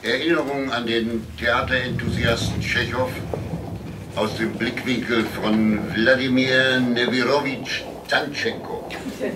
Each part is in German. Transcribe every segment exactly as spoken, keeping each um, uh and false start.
Erinnerung an den Theaterenthusiasten Tschechow aus dem Blickwinkel von Wladimir Nevirowitsch Tantschenko,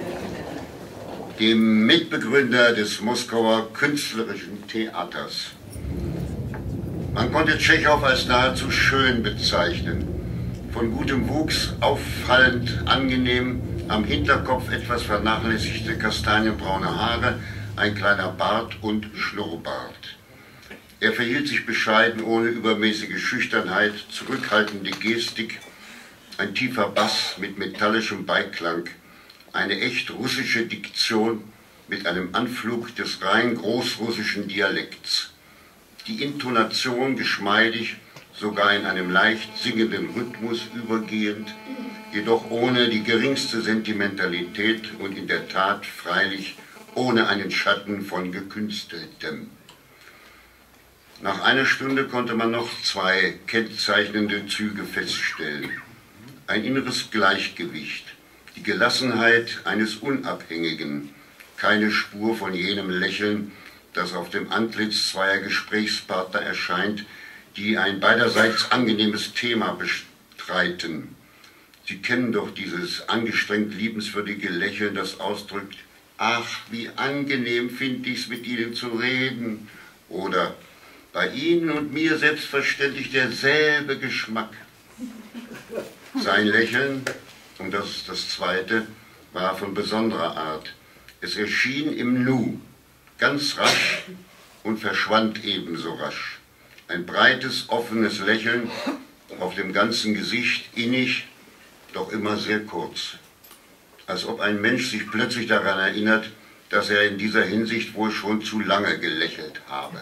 dem Mitbegründer des Moskauer Künstlerischen Theaters. Man konnte Tschechow als nahezu schön bezeichnen, von gutem Wuchs, auffallend angenehm, am Hinterkopf etwas vernachlässigte kastanienbraune Haare, ein kleiner Bart und Schnurrbart. Er verhielt sich bescheiden, ohne übermäßige Schüchternheit, zurückhaltende Gestik, ein tiefer Bass mit metallischem Beiklang, eine echt russische Diktion mit einem Anflug des rein großrussischen Dialekts. Die Intonation geschmeidig, sogar in einem leicht singenden Rhythmus übergehend, jedoch ohne die geringste Sentimentalität und in der Tat freilich ohne einen Schatten von Gekünsteltem. Nach einer Stunde konnte man noch zwei kennzeichnende Züge feststellen. Ein inneres Gleichgewicht, die Gelassenheit eines Unabhängigen, keine Spur von jenem Lächeln, das auf dem Antlitz zweier Gesprächspartner erscheint, die ein beiderseits angenehmes Thema bestreiten. Sie kennen doch dieses angestrengt liebenswürdige Lächeln, das ausdrückt: »Ach, wie angenehm finde ich's, mit Ihnen zu reden«, oder »Bei Ihnen und mir selbstverständlich derselbe Geschmack«. Sein Lächeln, und das ist das Zweite, war von besonderer Art. Es erschien im Nu, ganz rasch und verschwand ebenso rasch. Ein breites, offenes Lächeln auf dem ganzen Gesicht, innig, doch immer sehr kurz. Als ob ein Mensch sich plötzlich daran erinnert, dass er in dieser Hinsicht wohl schon zu lange gelächelt habe.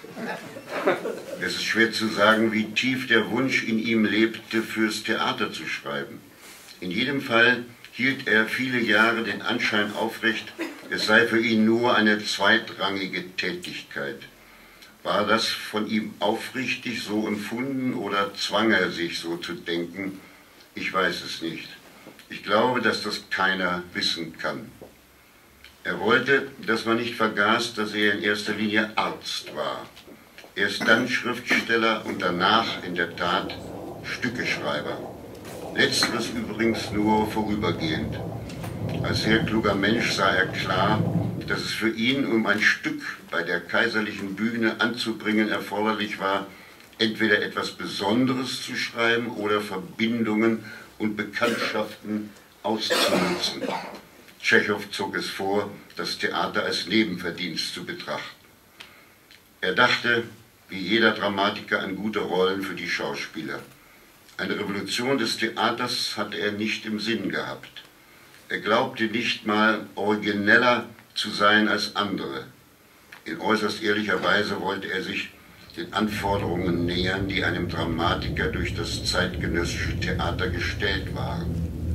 Es ist schwer zu sagen, wie tief der Wunsch in ihm lebte, fürs Theater zu schreiben. In jedem Fall hielt er viele Jahre den Anschein aufrecht, es sei für ihn nur eine zweitrangige Tätigkeit. War das von ihm aufrichtig so empfunden oder zwang er sich so zu denken? Ich weiß es nicht. Ich glaube, dass das keiner wissen kann. Er wollte, dass man nicht vergaß, dass er in erster Linie Arzt war. Erst dann Schriftsteller und danach in der Tat Stückeschreiber. Letzteres übrigens nur vorübergehend. Als sehr kluger Mensch sah er klar, dass es für ihn, um ein Stück bei der kaiserlichen Bühne anzubringen, erforderlich war, entweder etwas Besonderes zu schreiben oder Verbindungen und Bekanntschaften auszunutzen. Tschechow zog es vor, das Theater als Nebenverdienst zu betrachten. Er dachte, wie jeder Dramatiker, an gute Rollen für die Schauspieler. Eine Revolution des Theaters hatte er nicht im Sinn gehabt. Er glaubte nicht mal origineller zu sein als andere. In äußerst ehrlicher Weise wollte er sich den Anforderungen nähern, die einem Dramatiker durch das zeitgenössische Theater gestellt waren.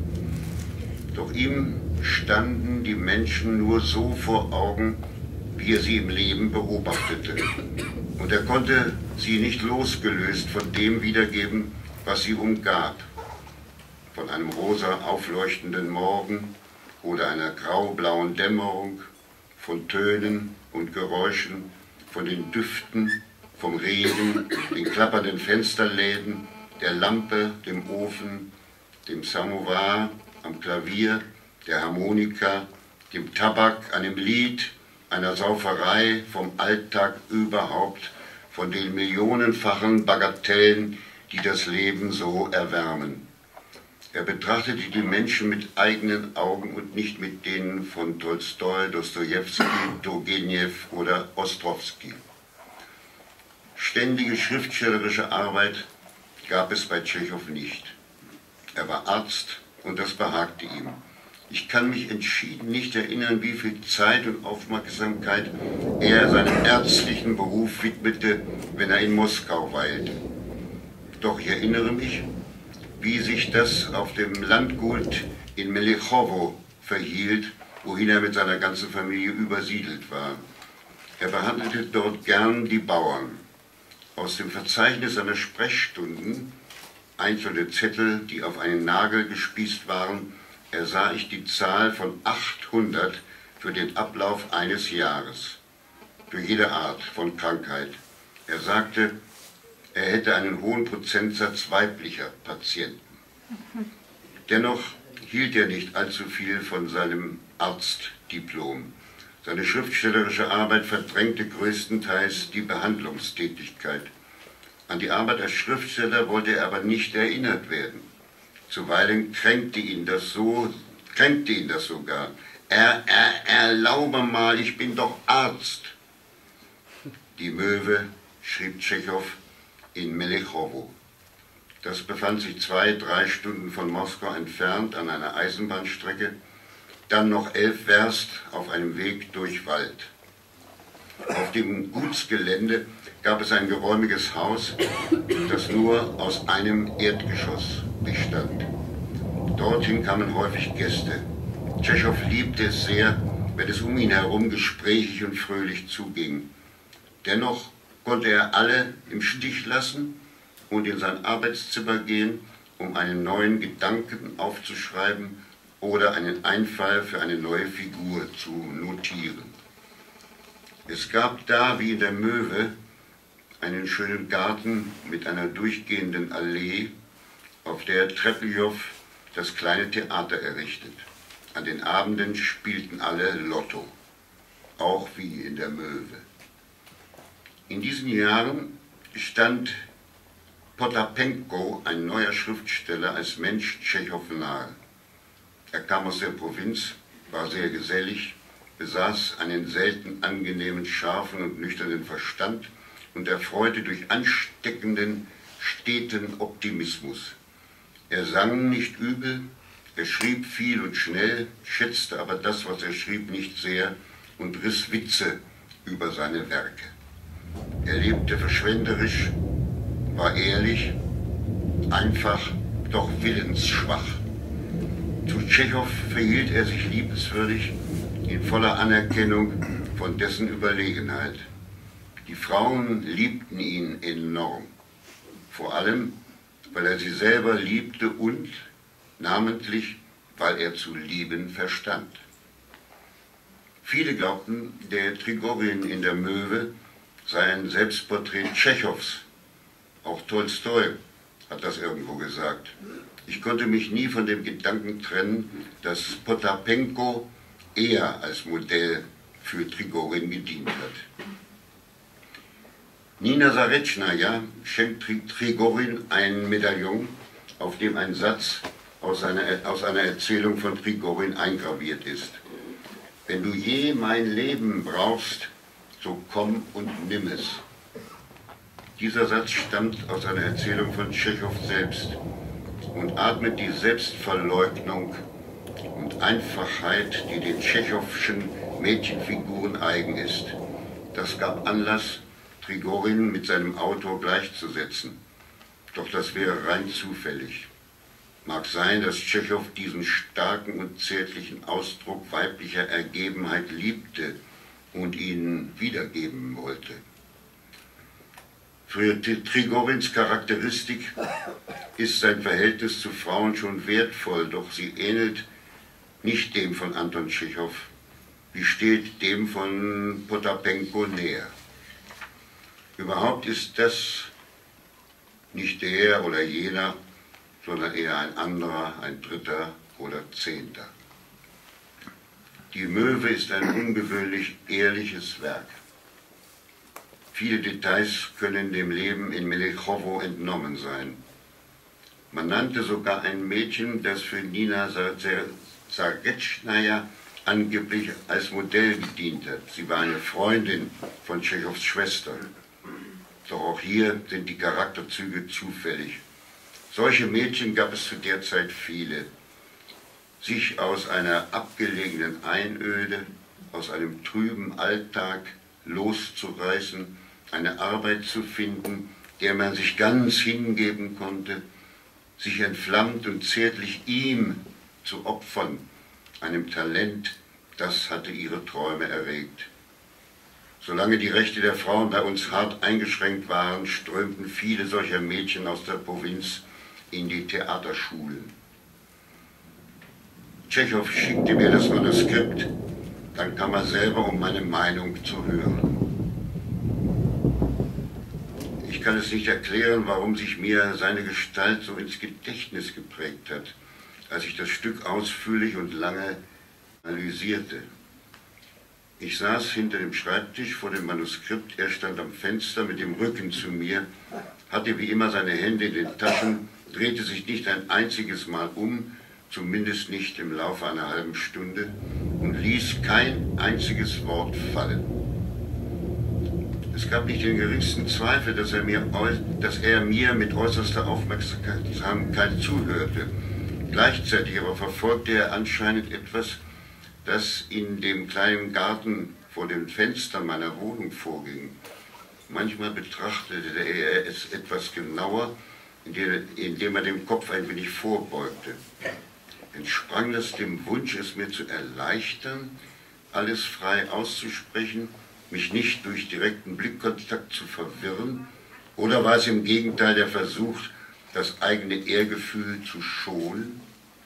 Doch ihm standen die Menschen nur so vor Augen, wie er sie im Leben beobachtete. Und er konnte sie nicht losgelöst von dem wiedergeben, was sie umgab. Von einem rosa aufleuchtenden Morgen oder einer graublauen Dämmerung, von Tönen und Geräuschen, von den Düften, vom Regen, den klappernden Fensterläden, der Lampe, dem Ofen, dem Samovar, am Klavier, der Harmonika, dem Tabak, einem Lied, einer Sauferei, vom Alltag überhaupt, von den millionenfachen Bagatellen, die das Leben so erwärmen. Er betrachtete die Menschen mit eigenen Augen und nicht mit denen von Tolstoi, Dostojewski, Turgenew oder Ostrowski. Ständige schriftstellerische Arbeit gab es bei Tschechow nicht. Er war Arzt und das behagte ihm. Ich kann mich entschieden nicht erinnern, wie viel Zeit und Aufmerksamkeit er seinem ärztlichen Beruf widmete, wenn er in Moskau weilte. Doch ich erinnere mich, wie sich das auf dem Landgut in Melechowo verhielt, wohin er mit seiner ganzen Familie übersiedelt war. Er behandelte dort gern die Bauern. Aus dem Verzeichnis seiner Sprechstunden, einzelne Zettel, die auf einen Nagel gespießt waren, ersah ich die Zahl von achthundert für den Ablauf eines Jahres. Für jede Art von Krankheit. Er sagte, er hätte einen hohen Prozentsatz weiblicher Patienten. Dennoch hielt er nicht allzu viel von seinem Arztdiplom. Seine schriftstellerische Arbeit verdrängte größtenteils die Behandlungstätigkeit. An die Arbeit als Schriftsteller wollte er aber nicht erinnert werden. Zuweilen kränkte ihn das so, kränkte ihn das sogar. Er, er, erlaube mal, ich bin doch Arzt. Die Möwe, schrieb Tschechow, in Melechowo. Das befand sich zwei, drei Stunden von Moskau entfernt an einer Eisenbahnstrecke, dann noch elf Werst auf einem Weg durch Wald. Auf dem Gutsgelände gab es ein geräumiges Haus, das nur aus einem Erdgeschoss bestand. Dorthin kamen häufig Gäste. Tschechow liebte es sehr, wenn es um ihn herum gesprächig und fröhlich zuging. Dennoch konnte er alle im Stich lassen und in sein Arbeitszimmer gehen, um einen neuen Gedanken aufzuschreiben oder einen Einfall für eine neue Figur zu notieren. Es gab da, wie in der Möwe, einen schönen Garten mit einer durchgehenden Allee, auf der Trepeljow das kleine Theater errichtet. An den Abenden spielten alle Lotto, auch wie in der Möwe. In diesen Jahren stand Potapenko, ein neuer Schriftsteller, als Mensch Tschechow nahe. Er kam aus der Provinz, war sehr gesellig, besaß einen selten angenehmen, scharfen und nüchternen Verstand und erfreute durch ansteckenden, steten Optimismus. Er sang nicht übel, er schrieb viel und schnell, schätzte aber das, was er schrieb, nicht sehr und riss Witze über seine Werke. Er lebte verschwenderisch, war ehrlich, einfach, doch willensschwach. Zu Tschechow verhielt er sich liebenswürdig, in voller Anerkennung von dessen Überlegenheit. Die Frauen liebten ihn enorm, vor allem, weil er sie selber liebte und, namentlich, weil er zu lieben verstand. Viele glaubten, der Trigorin in der Möwe sei ein Selbstporträt Tschechows. Auch Tolstoi hat das irgendwo gesagt. Ich konnte mich nie von dem Gedanken trennen, dass Potapenko eher als Modell für Trigorin gedient hat. Nina Zaretschnaja schenkt Trigorin ein Medaillon, auf dem ein Satz aus einer, aus einer Erzählung von Trigorin eingraviert ist. Wenn du je mein Leben brauchst, so komm und nimm es. Dieser Satz stammt aus einer Erzählung von Tschechow selbst und atmet die Selbstverleugnung und Einfachheit, die den tschechowschen Mädchenfiguren eigen ist. Das gab Anlass, Trigorin mit seinem Autor gleichzusetzen. Doch das wäre rein zufällig. Mag sein, dass Tschechow diesen starken und zärtlichen Ausdruck weiblicher Ergebenheit liebte und ihn wiedergeben wollte. Für Trigorins Charakteristik ist sein Verhältnis zu Frauen schon wertvoll, doch sie ähnelt nicht dem von Anton Tschechow, wie steht dem von Potapenko näher. Überhaupt ist das nicht der oder jener, sondern eher ein anderer, ein dritter oder zehnter. Die Möwe ist ein ungewöhnlich ehrliches Werk. Viele Details können dem Leben in Melechowo entnommen sein. Man nannte sogar ein Mädchen, das für Nina Zaretschnaja angeblich als Modell gedient hat. Sie war eine Freundin von Tschechows Schwester. Doch auch hier sind die Charakterzüge zufällig. Solche Mädchen gab es zu der Zeit viele. Sich aus einer abgelegenen Einöde, aus einem trüben Alltag loszureißen, eine Arbeit zu finden, der man sich ganz hingeben konnte, sich entflammt und zärtlich ihm zu opfern, einem Talent, das hatte ihre Träume erregt. Solange die Rechte der Frauen bei uns hart eingeschränkt waren, strömten viele solcher Mädchen aus der Provinz in die Theaterschulen. Tschechow schickte mir das Manuskript, dann kam er selber, um meine Meinung zu hören. kann es nicht erklären, warum sich mir seine Gestalt so ins Gedächtnis geprägt hat, als ich das Stück ausführlich und lange analysierte. Ich saß hinter dem Schreibtisch vor dem Manuskript, er stand am Fenster mit dem Rücken zu mir, hatte wie immer seine Hände in den Taschen, drehte sich nicht ein einziges Mal um, zumindest nicht im Laufe einer halben Stunde, und ließ kein einziges Wort fallen. Es gab nicht den geringsten Zweifel, dass er mir, dass er mir mit äußerster Aufmerksamkeit zuhörte. Gleichzeitig aber verfolgte er anscheinend etwas, das in dem kleinen Garten vor den Fenstern meiner Wohnung vorging. Manchmal betrachtete er es etwas genauer, indem er den Kopf ein wenig vorbeugte. Entsprang das dem Wunsch, es mir zu erleichtern, alles frei auszusprechen, mich nicht durch direkten Blickkontakt zu verwirren, oder war es im Gegenteil der Versuch, das eigene Ehrgefühl zu schonen?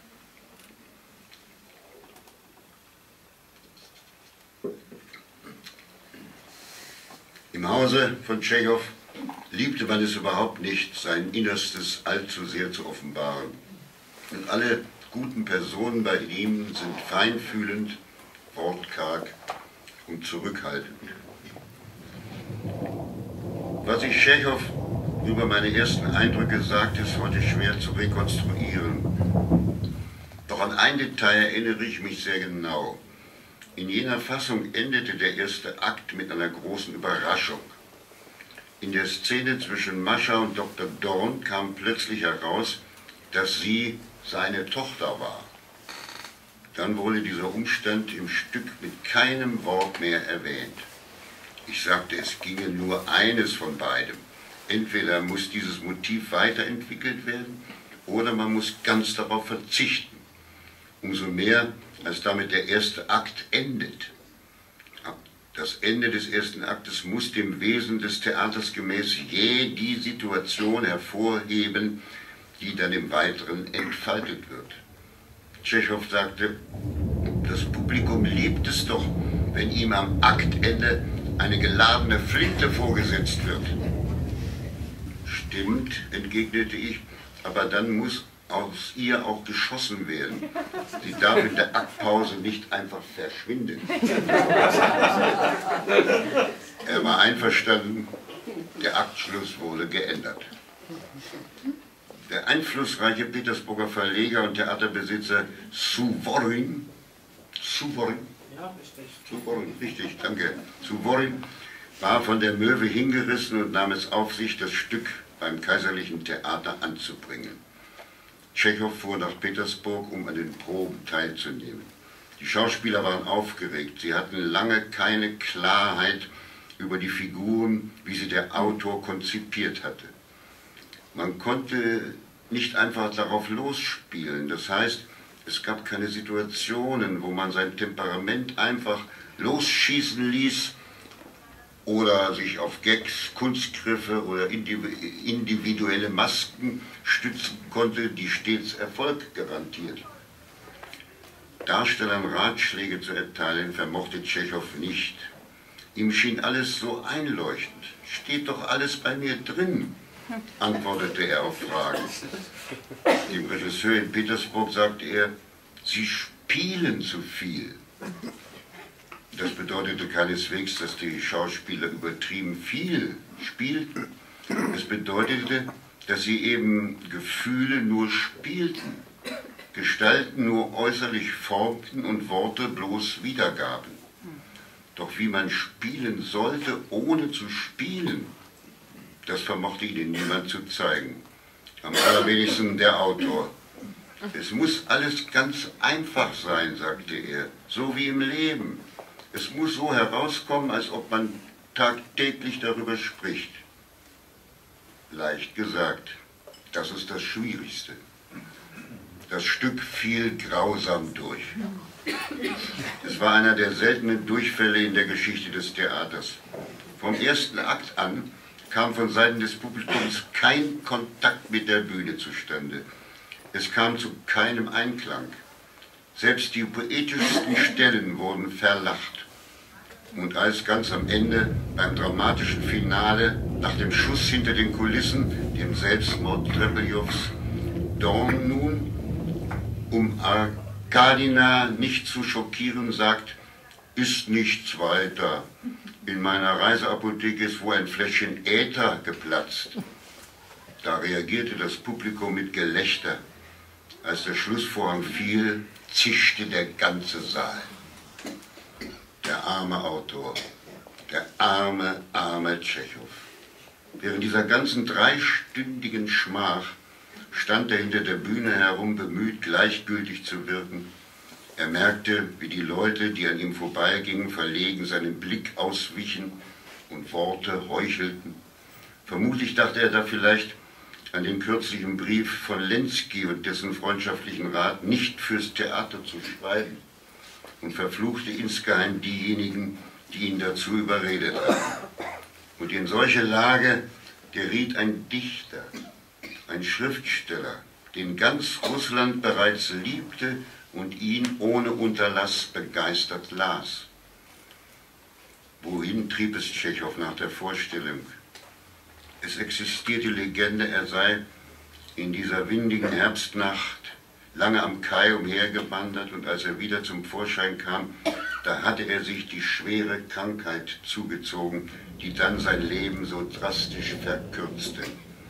Im Hause von Tschechow liebte man es überhaupt nicht, sein Innerstes allzu sehr zu offenbaren. Und alle guten Personen bei ihm sind feinfühlend, wortkarg und zurückhaltend. Was ich Tschechow über meine ersten Eindrücke sagte, ist heute schwer zu rekonstruieren. Doch an ein Detail erinnere ich mich sehr genau. In jener Fassung endete der erste Akt mit einer großen Überraschung. In der Szene zwischen Mascha und Doktor Dorn kam plötzlich heraus, dass sie seine Tochter war. Dann wurde dieser Umstand im Stück mit keinem Wort mehr erwähnt. Ich sagte, es ginge nur eines von beidem. Entweder muss dieses Motiv weiterentwickelt werden, oder man muss ganz darauf verzichten. Umso mehr, als damit der erste Akt endet. Das Ende des ersten Aktes muss dem Wesen des Theaters gemäß je die Situation hervorheben, die dann im Weiteren entfaltet wird. Tschechow sagte, das Publikum liebt es doch, wenn ihm am Aktende eine geladene Flinte vorgesetzt wird. Stimmt, entgegnete ich, aber dann muss aus ihr auch geschossen werden. Sie darf in der Aktpause nicht einfach verschwinden. Er war einverstanden, der Aktschluss wurde geändert. Der einflussreiche Petersburger Verleger und Theaterbesitzer Suvorin, Suvorin, ja, richtig. Suvorin, richtig, danke, Suvorin war von der Möwe hingerissen und nahm es auf sich, das Stück beim Kaiserlichen Theater anzubringen. Tschechow fuhr nach Petersburg, um an den Proben teilzunehmen. Die Schauspieler waren aufgeregt, sie hatten lange keine Klarheit über die Figuren, wie sie der Autor konzipiert hatte. Man konnte nicht einfach darauf losspielen, das heißt, es gab keine Situationen, wo man sein Temperament einfach losschießen ließ oder sich auf Gags, Kunstgriffe oder individuelle Masken stützen konnte, die stets Erfolg garantiert. Darstellern Ratschläge zu erteilen vermochte Tschechow nicht. Ihm schien alles so einleuchtend. Steht doch alles bei mir drin, antwortete er auf Fragen. Dem Regisseur in Petersburg sagte er, Sie spielen zu viel. Das bedeutete keineswegs, dass die Schauspieler übertrieben viel spielten. Es bedeutete, dass sie eben Gefühle nur spielten, Gestalten nur äußerlich formten und Worte bloß wiedergaben. Doch wie man spielen sollte, ohne zu spielen, das vermochte ihnen niemand zu zeigen. Am allerwenigsten der Autor. Es muss alles ganz einfach sein, sagte er, so wie im Leben. Es muss so herauskommen, als ob man tagtäglich darüber spricht. Leicht gesagt, das ist das Schwierigste. Das Stück fiel grausam durch. Es war einer der seltenen Durchfälle in der Geschichte des Theaters. Vom ersten Akt an kam von Seiten des Publikums kein Kontakt mit der Bühne zustande. Es kam zu keinem Einklang. Selbst die poetischsten Stellen wurden verlacht. Und als ganz am Ende, beim dramatischen Finale, nach dem Schuss hinter den Kulissen, dem Selbstmord Trepeljows, Dawn nun, um Arkadina nicht zu schockieren, sagt, ist nichts weiter. In meiner Reiseapotheke ist wohl ein Fläschchen Äther geplatzt. Da reagierte das Publikum mit Gelächter. Als der Schlussvorhang fiel, zischte der ganze Saal. Der arme Autor, der arme, arme Tschechow. Während dieser ganzen dreistündigen Schmach stand er hinter der Bühne herum, bemüht, gleichgültig zu wirken. Er merkte, wie die Leute, die an ihm vorbeigingen, verlegen seinem Blick auswichen und Worte heuchelten. Vermutlich dachte er da vielleicht an den kürzlichen Brief von Lenski und dessen freundschaftlichen Rat, nicht fürs Theater zu schreiben, und verfluchte insgeheim diejenigen, die ihn dazu überredet hatten. Und in solche Lage geriet ein Dichter, ein Schriftsteller, den ganz Russland bereits liebte und ihn ohne Unterlass begeistert las. Wohin trieb es Tschechow nach der Vorstellung? Es existiert die Legende, er sei in dieser windigen Herbstnacht lange am Kai umhergewandert, und als er wieder zum Vorschein kam, da hatte er sich die schwere Krankheit zugezogen, die dann sein Leben so drastisch verkürzte.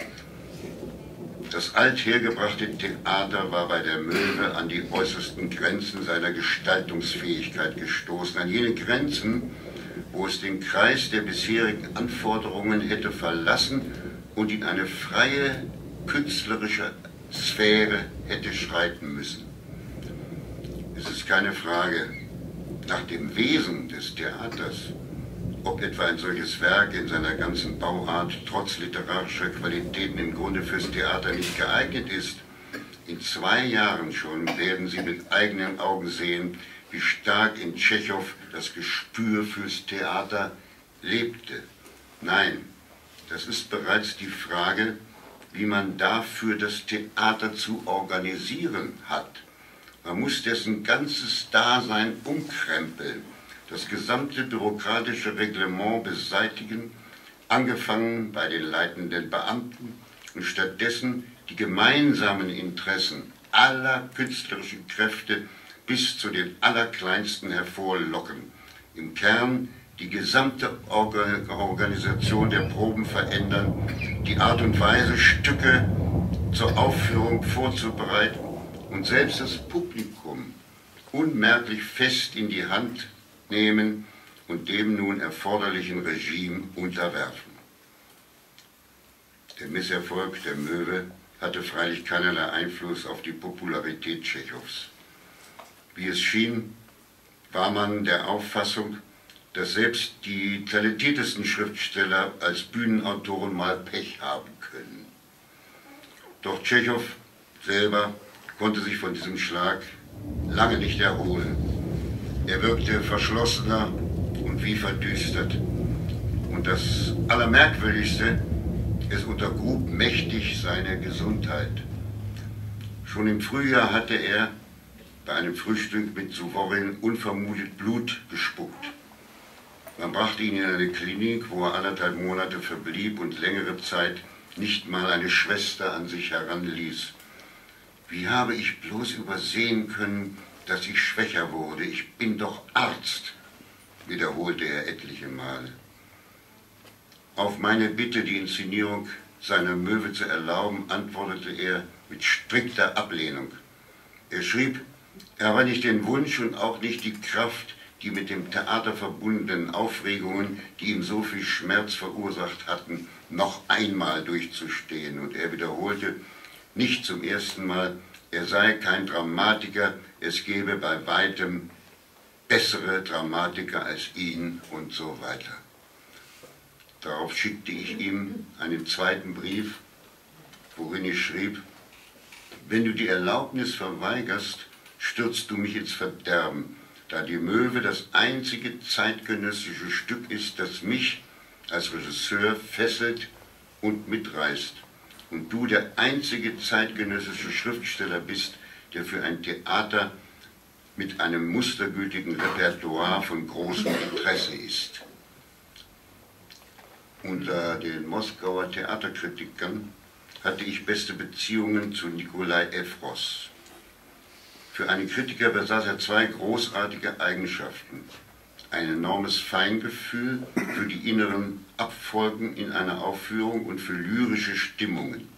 Das althergebrachte Theater war bei der Möwe an die äußersten Grenzen seiner Gestaltungsfähigkeit gestoßen, an jene Grenzen, wo es den Kreis der bisherigen Anforderungen hätte verlassen und in eine freie, künstlerische Sphäre hätte schreiten müssen. Es ist keine Frage nach dem Wesen des Theaters, ob etwa ein solches Werk in seiner ganzen Bauart trotz literarischer Qualitäten im Grunde fürs Theater nicht geeignet ist. In zwei Jahren schon werden Sie mit eigenen Augen sehen, wie stark in Tschechow das Gespür fürs Theater lebte. Nein, das ist bereits die Frage, wie man dafür das Theater zu organisieren hat. Man muss dessen ganzes Dasein umkrempeln, das gesamte bürokratische Reglement beseitigen, angefangen bei den leitenden Beamten, und stattdessen die gemeinsamen Interessen aller künstlerischen Kräfte bis zu den allerkleinsten hervorlocken. Im Kern die gesamte Organisation der Proben verändern, die Art und Weise, Stücke zur Aufführung vorzubereiten und selbst das Publikum unmerklich fest in die Hand nehmen und dem nun erforderlichen Regime unterwerfen. Der Misserfolg der Möwe hatte freilich keinerlei Einfluss auf die Popularität Tschechows. Wie es schien, war man der Auffassung, dass selbst die talentiertesten Schriftsteller als Bühnenautoren mal Pech haben können. Doch Tschechow selber konnte sich von diesem Schlag lange nicht erholen. Er wirkte verschlossener und wie verdüstert. Und das Allermerkwürdigste, es untergrub mächtig seine Gesundheit. Schon im Frühjahr hatte er bei einem Frühstück mit Suworin unvermutet Blut gespuckt. Man brachte ihn in eine Klinik, wo er anderthalb Monate verblieb und längere Zeit nicht mal eine Schwester an sich heranließ. Wie habe ich bloß übersehen können, dass ich schwächer wurde? Ich bin doch Arzt, wiederholte er etliche Male. Auf meine Bitte, die Inszenierung seiner Möwe zu erlauben, antwortete er mit strikter Ablehnung. Er schrieb, er habe nicht den Wunsch und auch nicht die Kraft, die mit dem Theater verbundenen Aufregungen, die ihm so viel Schmerz verursacht hatten, noch einmal durchzustehen. Und er wiederholte nicht zum ersten Mal, er sei kein Dramatiker, es gebe bei weitem bessere Dramatiker als ihn und so weiter. Darauf schickte ich ihm einen zweiten Brief, worin ich schrieb, wenn du die Erlaubnis verweigerst, stürzt du mich ins Verderben, da die Möwe das einzige zeitgenössische Stück ist, das mich als Regisseur fesselt und mitreißt. Und du der einzige zeitgenössische Schriftsteller bist, der für ein Theater mit einem mustergültigen Repertoire von großem Interesse ist. Unter den Moskauer Theaterkritikern hatte ich beste Beziehungen zu Nikolai Evros. Für einen Kritiker besaß er zwei großartige Eigenschaften: ein enormes Feingefühl für die inneren Abfolgen in einer Aufführung und für lyrische Stimmungen.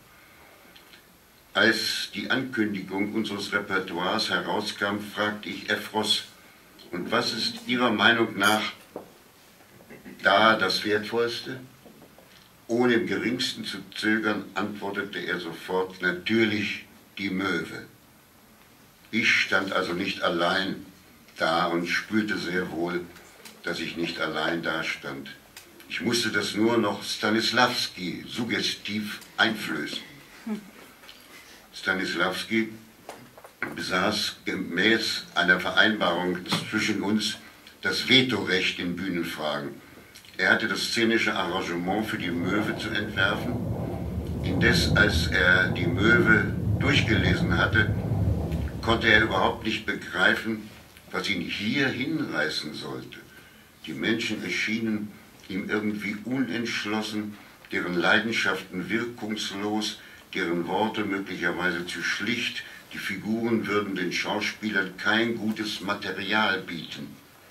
Als die Ankündigung unseres Repertoires herauskam, fragte ich Evros: Und was ist Ihrer Meinung nach da das Wertvollste? Ohne im geringsten zu zögern, antwortete er sofort: Natürlich die Möwe. Ich stand also nicht allein da und spürte sehr wohl, dass ich nicht allein dastand. Ich musste das nur noch Stanisławski suggestiv einflößen. Stanisławski besaß gemäß einer Vereinbarung zwischen uns das Vetorecht in Bühnenfragen. Er hatte das szenische Arrangement für die Möwe zu entwerfen. Indes, als er die Möwe durchgelesen hatte, konnte er überhaupt nicht begreifen, was ihn hier hinreißen sollte. Die Menschen erschienen ihm irgendwie unentschlossen, deren Leidenschaften wirkungslos, deren Worte möglicherweise zu schlicht. Die Figuren würden den Schauspielern kein gutes Material bieten.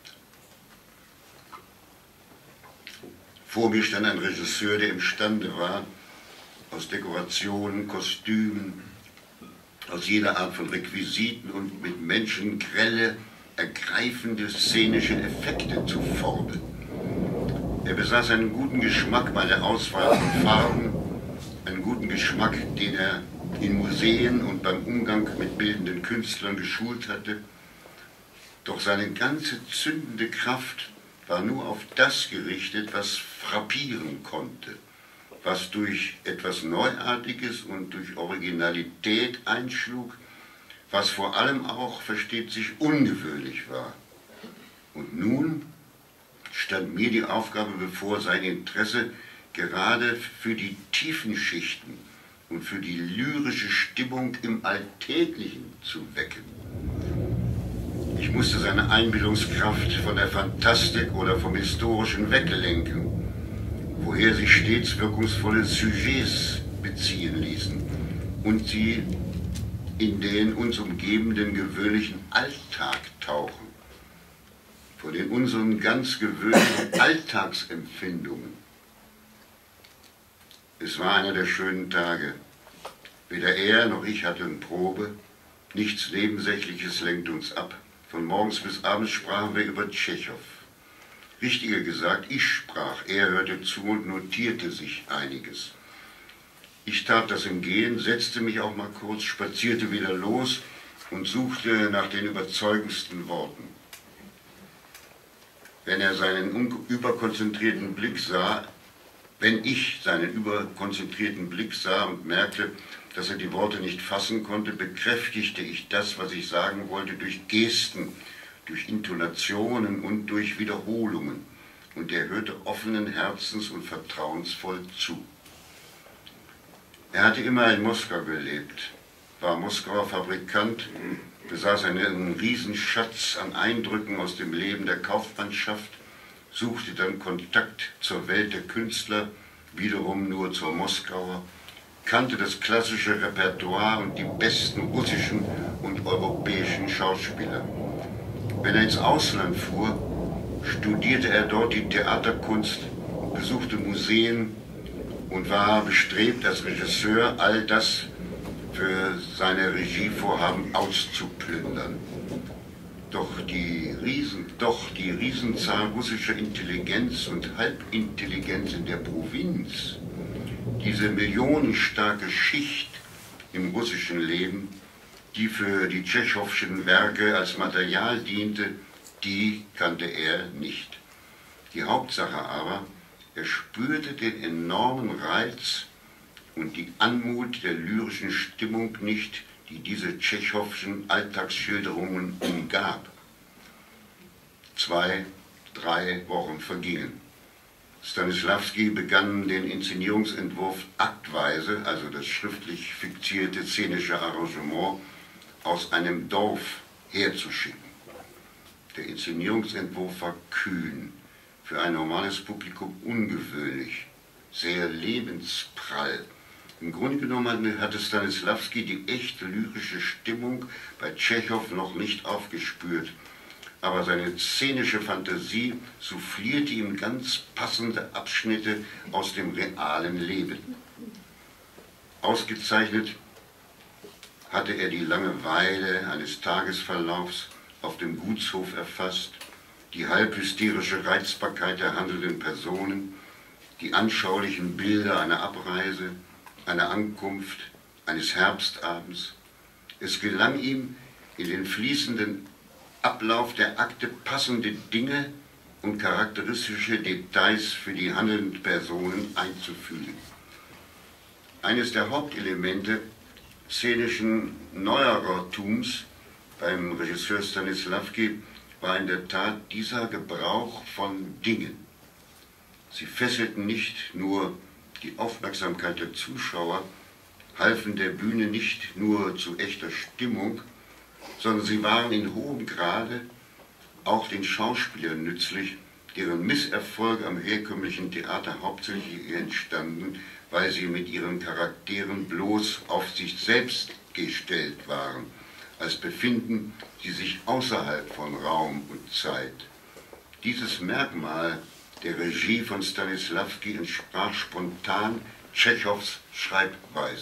Vor mir stand ein Regisseur, der imstande war, aus Dekorationen, Kostümen, aus jeder Art von Requisiten und mit Menschen grelle, ergreifende szenische Effekte zu formen. Er besaß einen guten Geschmack bei der Auswahl von Farben, einen guten Geschmack, den er in Museen und beim Umgang mit bildenden Künstlern geschult hatte. Doch seine ganze zündende Kraft war nur auf das gerichtet, was frappieren konnte, was durch etwas Neuartiges und durch Originalität einschlug, was vor allem auch, versteht sich, ungewöhnlich war. Und nun stand mir die Aufgabe bevor, sein Interesse gerade für die tiefen Schichten und für die lyrische Stimmung im Alltäglichen zu wecken. Ich musste seine Einbildungskraft von der Fantastik oder vom Historischen weglenken, woher sich stets wirkungsvolle Sujets beziehen ließen und sie in den uns umgebenden gewöhnlichen Alltag tauchen, von den unseren ganz gewöhnlichen Alltagsempfindungen. Es war einer der schönen Tage. Weder er noch ich hatten Probe, nichts Nebensächliches lenkte uns ab. Von morgens bis abends sprachen wir über Tschechow. Richtiger gesagt, ich sprach, er hörte zu und notierte sich einiges. Ich tat das im Gehen, setzte mich auch mal kurz, spazierte wieder los und suchte nach den überzeugendsten Worten. Wenn er seinen überkonzentrierten Blick sah, wenn ich seinen überkonzentrierten Blick sah und merkte, dass er die Worte nicht fassen konnte, bekräftigte ich das, was ich sagen wollte, durch Gesten, durch Intonationen und durch Wiederholungen, und er hörte offenen Herzens und vertrauensvoll zu. Er hatte immer in Moskau gelebt, war Moskauer Fabrikant, besaß einen Riesenschatz an Eindrücken aus dem Leben der Kaufmannschaft, suchte dann Kontakt zur Welt der Künstler, wiederum nur zur Moskauer, kannte das klassische Repertoire und die besten russischen und europäischen Schauspieler. Wenn er ins Ausland fuhr, studierte er dort die Theaterkunst, besuchte Museen und war bestrebt, als Regisseur all das für seine Regievorhaben auszuplündern. Doch die, Riesen, doch die Riesenzahl russischer Intelligenz und Halbintelligenz in der Provinz, diese millionenstarke Schicht im russischen Leben, die für die tschechowschen Werke als Material diente, die kannte er nicht. Die Hauptsache aber, er spürte den enormen Reiz und die Anmut der lyrischen Stimmung nicht, die diese tschechowschen Alltagsschilderungen umgab. Zwei, drei Wochen vergingen. Stanisławski begann den Inszenierungsentwurf aktweise, also das schriftlich fixierte szenische Arrangement, aus einem Dorf herzuschicken. Der Inszenierungsentwurf war kühn, für ein normales Publikum ungewöhnlich, sehr lebensprall. Im Grunde genommen hatte Stanisławski die echt lyrische Stimmung bei Tschechow noch nicht aufgespürt, aber seine szenische Fantasie soufflierte ihm ganz passende Abschnitte aus dem realen Leben. Ausgezeichnet hatte er die Langeweile eines Tagesverlaufs auf dem Gutshof erfasst, die halbhysterische Reizbarkeit der handelnden Personen, die anschaulichen Bilder einer Abreise, einer Ankunft, eines Herbstabends. Es gelang ihm, in den fließenden Ablauf der Akte passende Dinge und charakteristische Details für die handelnden Personen einzufügen. Eines der Hauptelemente szenischen Neuerertums beim Regisseur Stanisławski war in der Tat dieser Gebrauch von Dingen. Sie fesselten nicht nur die Aufmerksamkeit der Zuschauer, halfen der Bühne nicht nur zu echter Stimmung, sondern sie waren in hohem Grade auch den Schauspielern nützlich, deren Misserfolge am herkömmlichen Theater hauptsächlich entstanden, weil sie mit ihren Charakteren bloß auf sich selbst gestellt waren, als befinden sie sich außerhalb von Raum und Zeit. Dieses Merkmal der Regie von Stanisławski entsprach spontan Tschechows Schreibweise.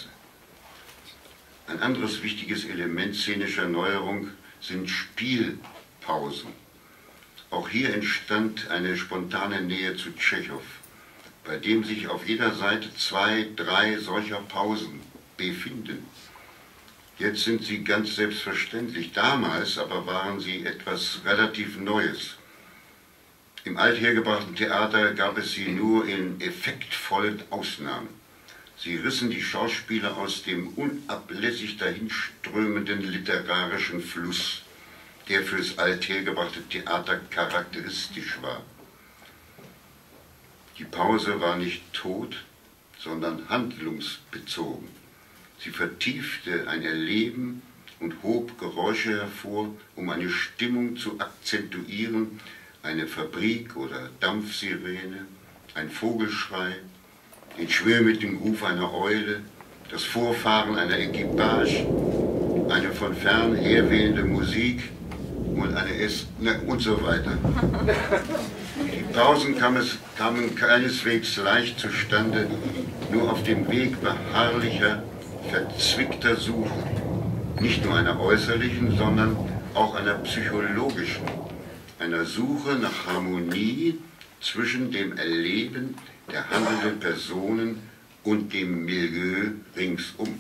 Ein anderes wichtiges Element szenischer Neuerung sind Spielpausen. Auch hier entstand eine spontane Nähe zu Tschechow, bei dem sich auf jeder Seite zwei, drei solcher Pausen befinden. Jetzt sind sie ganz selbstverständlich, damals aber waren sie etwas relativ Neues. Im althergebrachten Theater gab es sie nur in effektvollen Ausnahmen. Sie rissen die Schauspieler aus dem unablässig dahinströmenden literarischen Fluss, der fürs althergebrachte Theater charakteristisch war. Die Pause war nicht tot, sondern handlungsbezogen. Sie vertiefte ein Erleben und hob Geräusche hervor, um eine Stimmung zu akzentuieren, eine Fabrik- oder Dampfsirene, ein Vogelschrei, den schwermütigen Ruf einer Eule, das Vorfahren einer Equipage, eine von fern herwehende Musik und eine Es- ne, und so weiter. Die Pausen kam es, kamen keineswegs leicht zustande, nur auf dem Weg beharrlicher, verzwickter Suche, nicht nur einer äußerlichen, sondern auch einer psychologischen, einer Suche nach Harmonie zwischen dem Erleben der handelnden Personen und dem Milieu ringsum.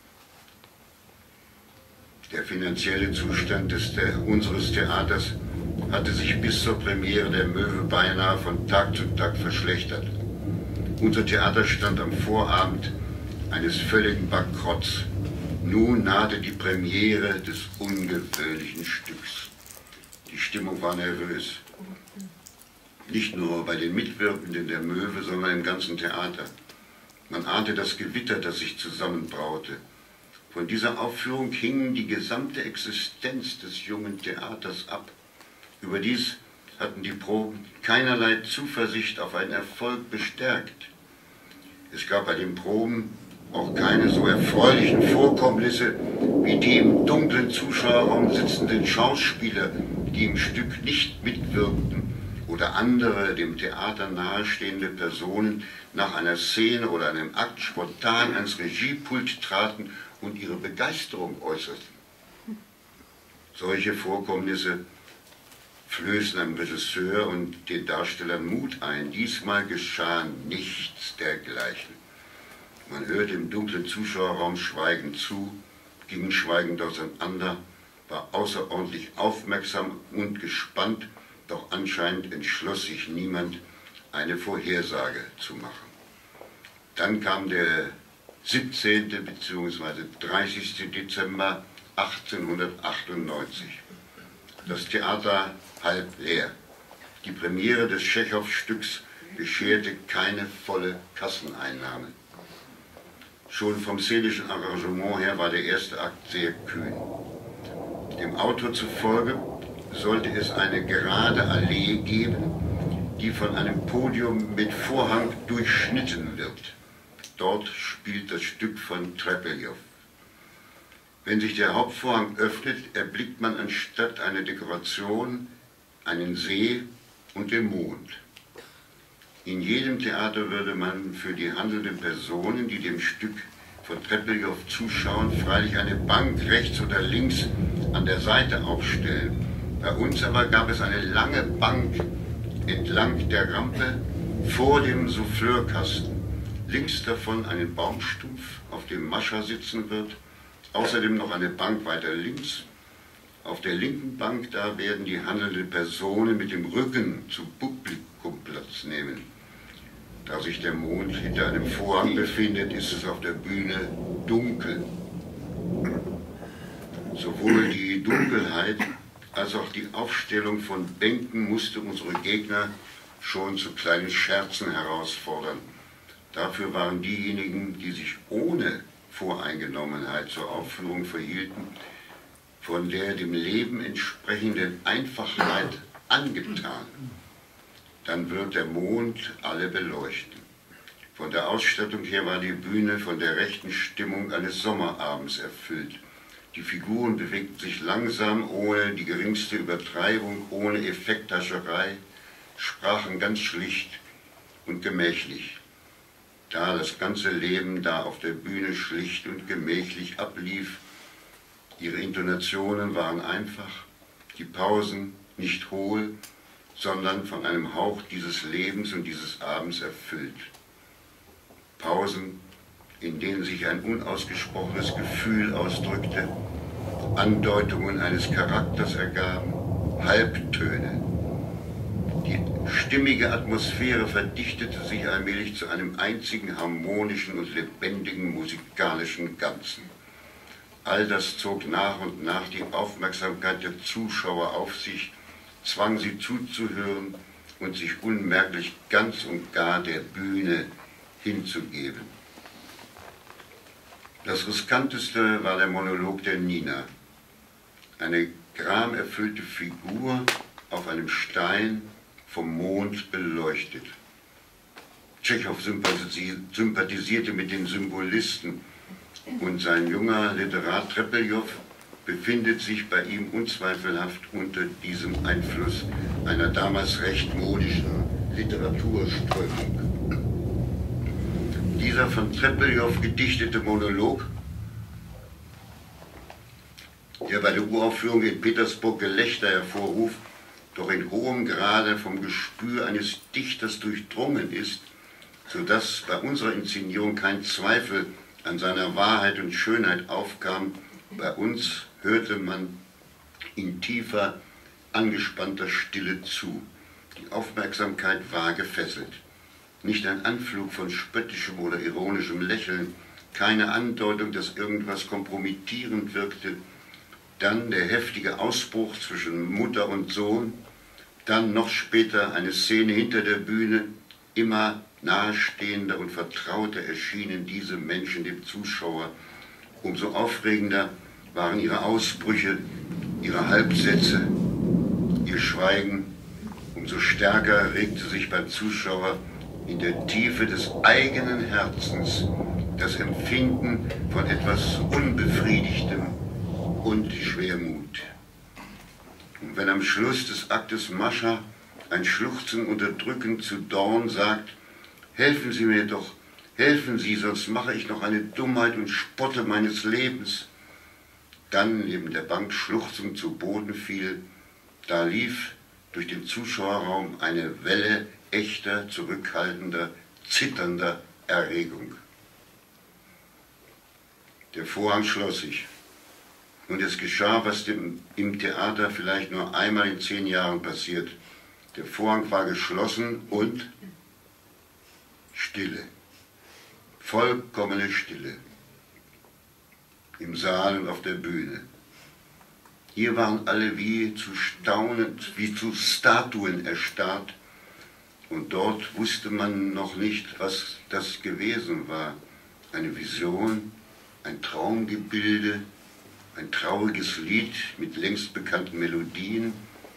Der finanzielle Zustand des, der, unseres Theaters hatte sich bis zur Premiere der Möwe beinahe von Tag zu Tag verschlechtert. Unser Theater stand am Vorabend eines völligen Bankrotts. Nun nahte die Premiere des ungewöhnlichen Stücks. Die Stimmung war nervös. Nicht nur bei den Mitwirkenden der Möwe, sondern im ganzen Theater. Man ahnte das Gewitter, das sich zusammenbraute. Von dieser Aufführung hing die gesamte Existenz des jungen Theaters ab. Überdies hatten die Proben keinerlei Zuversicht auf einen Erfolg bestärkt. Es gab bei den Proben auch keine so erfreulichen Vorkommnisse wie die im dunklen Zuschauerraum sitzenden Schauspieler, die im Stück nicht mitwirkten, oder andere dem Theater nahestehende Personen nach einer Szene oder einem Akt spontan ans Regiepult traten und ihre Begeisterung äußerten. Solche Vorkommnisse flößen einem Regisseur und den Darstellern Mut ein. Diesmal geschah nichts dergleichen. Man hörte im dunklen Zuschauerraum schweigend zu, ging schweigend auseinander, war außerordentlich aufmerksam und gespannt, doch anscheinend entschloss sich niemand, eine Vorhersage zu machen. Dann kam der siebzehnte bzw. dreißigste Dezember achtzehnhundertachtundneunzig. Das Theater halb leer. Die Premiere des Tschechow-Stücks bescherte keine volle Kasseneinnahme. Schon vom szenischen Arrangement her war der erste Akt sehr kühn. Dem Autor zufolge sollte es eine gerade Allee geben, die von einem Podium mit Vorhang durchschnitten wird. Dort spielt das Stück von Trepeljow. Wenn sich der Hauptvorhang öffnet, erblickt man anstatt einer Dekoration einen See und den Mond. In jedem Theater würde man für die handelnden Personen, die dem Stück von Trepeljow zuschauen, freilich eine Bank rechts oder links an der Seite aufstellen. Bei uns aber gab es eine lange Bank entlang der Rampe vor dem Souffleurkasten. Links davon einen Baumstumpf, auf dem Mascha sitzen wird, außerdem noch eine Bank weiter links. Auf der linken Bank, da werden die handelnden Personen mit dem Rücken zum Publikum Platz nehmen. Da sich der Mond hinter einem Vorhang befindet, ist es auf der Bühne dunkel. Sowohl die Dunkelheit als auch die Aufstellung von Bänken musste unsere Gegner schon zu kleinen Scherzen herausfordern. Dafür waren diejenigen, die sich ohne Voreingenommenheit zur Aufführung verhielten, von der dem Leben entsprechenden Einfachheit angetan. Dann wird der Mond alle beleuchten. Von der Ausstattung her war die Bühne von der rechten Stimmung eines Sommerabends erfüllt. Die Figuren bewegten sich langsam, ohne die geringste Übertreibung, ohne Effekthascherei, sprachen ganz schlicht und gemächlich. Da das ganze Leben da auf der Bühne schlicht und gemächlich ablief, ihre Intonationen waren einfach, die Pausen nicht hohl, sondern von einem Hauch dieses Lebens und dieses Abends erfüllt. Pausen, in denen sich ein unausgesprochenes Gefühl ausdrückte, Andeutungen eines Charakters ergaben, Halbtöne. Die stimmige Atmosphäre verdichtete sich allmählich zu einem einzigen harmonischen und lebendigen musikalischen Ganzen. All das zog nach und nach die Aufmerksamkeit der Zuschauer auf sich, zwang sie zuzuhören und sich unmerklich ganz und gar der Bühne hinzugeben. Das Riskanteste war der Monolog der Nina. Eine gramerfüllte Figur auf einem Stein, vom Mond beleuchtet. Tschechow sympathisierte mit den Symbolisten und sein junger Literat Trepeljow befindet sich bei ihm unzweifelhaft unter diesem Einfluss einer damals recht modischen Literaturströmung. Dieser von Trepeljow gedichtete Monolog, der bei der Uraufführung in Petersburg Gelächter hervorruft, doch in hohem Grade vom Gespür eines Dichters durchdrungen ist, sodass bei unserer Inszenierung kein Zweifel an seiner Wahrheit und Schönheit aufkam. Bei uns hörte man in tiefer, angespannter Stille zu. Die Aufmerksamkeit war gefesselt. Nicht ein Anflug von spöttischem oder ironischem Lächeln, keine Andeutung, dass irgendwas kompromittierend wirkte. Dann der heftige Ausbruch zwischen Mutter und Sohn, dann noch später eine Szene hinter der Bühne. Immer nahestehender und vertrauter erschienen diese Menschen dem Zuschauer. Umso aufregender waren ihre Ausbrüche, ihre Halbsätze, ihr Schweigen. Umso stärker regte sich beim Zuschauer in der Tiefe des eigenen Herzens das Empfinden von etwas Unbefriedigtem und Schwermut. Und wenn am Schluss des Aktes Mascha ein Schluchzen unterdrückend zu Dorn sagt, helfen Sie mir doch, helfen Sie, sonst mache ich noch eine Dummheit und spotte meines Lebens, dann neben der Bank schluchzend zu Boden fiel, da lief durch den Zuschauerraum eine Welle echter, zurückhaltender, zitternder Erregung. Der Vorhang schloss sich. Und es geschah, was dem, im Theater vielleicht nur einmal in zehn Jahren passiert. Der Vorhang war geschlossen und Stille. Vollkommene Stille. Im Saal und auf der Bühne. Hier waren alle wie zu Staunen, wie zu Statuen erstarrt. Und dort wusste man noch nicht, was das gewesen war. Eine Vision, ein Traumgebilde, ein trauriges Lied mit längst bekannten Melodien,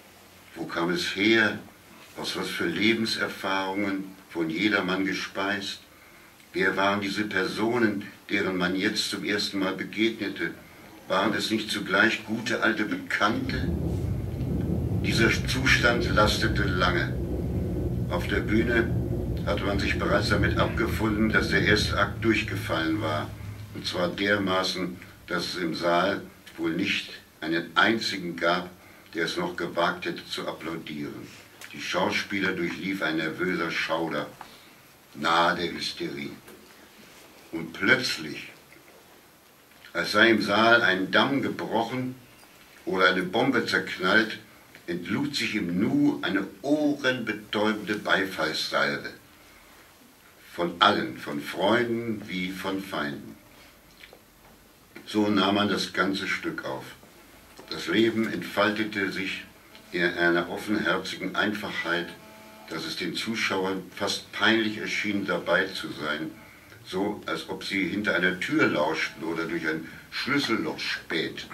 Wo kam es her? Aus was für Lebenserfahrungen, von jedermann gespeist? Wer waren diese Personen, deren man jetzt zum ersten Mal begegnete? Waren es nicht zugleich gute alte Bekannte? Dieser Zustand lastete lange. Auf der Bühne hatte man sich bereits damit abgefunden, dass der erste Akt durchgefallen war. Und zwar dermaßen, dass es im Saal wohl nicht einen einzigen gab, der es noch gewagt hätte zu applaudieren. Die Schauspieler durchlief ein nervöser Schauder, nahe der Hysterie. Und plötzlich, als sei im Saal ein Damm gebrochen oder eine Bombe zerknallt, entlud sich im Nu eine ohrenbetäubende Beifallssalve. Von allen, von Freunden wie von Feinden. So nahm man das ganze Stück auf. Das Leben entfaltete sich in einer offenherzigen Einfachheit, dass es den Zuschauern fast peinlich erschien, dabei zu sein, so als ob sie hinter einer Tür lauschten oder durch ein Schlüsselloch spähten.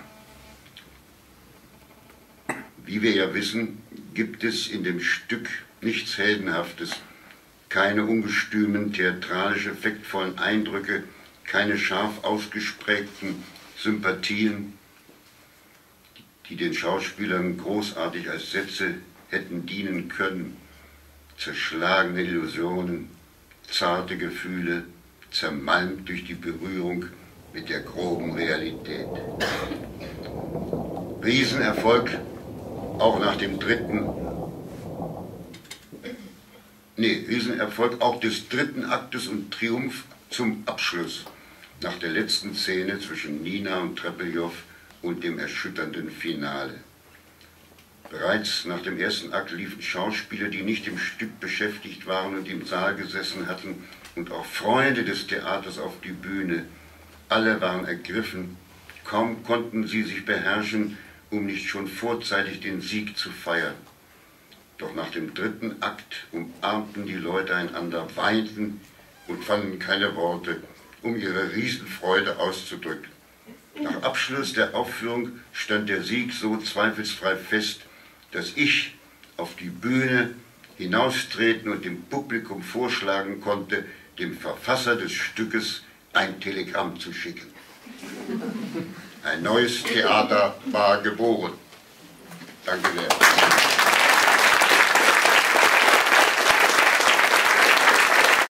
Wie wir ja wissen, gibt es in dem Stück nichts Heldenhaftes, keine ungestümen, theatralisch effektvollen Eindrücke, keine scharf ausgesprägten Sympathien, die den Schauspielern großartig als Sätze hätten dienen können, zerschlagene Illusionen, zarte Gefühle, zermalmt durch die Berührung mit der groben Realität. Riesenerfolg auch nach dem dritten, nee, Riesenerfolg auch des dritten Aktes und Triumph zum Abschluss, nach der letzten Szene zwischen Nina und Trepeljow und dem erschütternden Finale. Bereits nach dem ersten Akt liefen Schauspieler, die nicht im Stück beschäftigt waren und im Saal gesessen hatten, und auch Freunde des Theaters auf die Bühne. Alle waren ergriffen, kaum konnten sie sich beherrschen, um nicht schon vorzeitig den Sieg zu feiern. Doch nach dem dritten Akt umarmten die Leute einander, weinten und fanden keine Worte, um ihre Riesenfreude auszudrücken. Nach Abschluss der Aufführung stand der Sieg so zweifelsfrei fest, dass ich auf die Bühne hinaustreten und dem Publikum vorschlagen konnte, dem Verfasser des Stückes ein Telegramm zu schicken. Ein neues Theater war geboren. Danke sehr.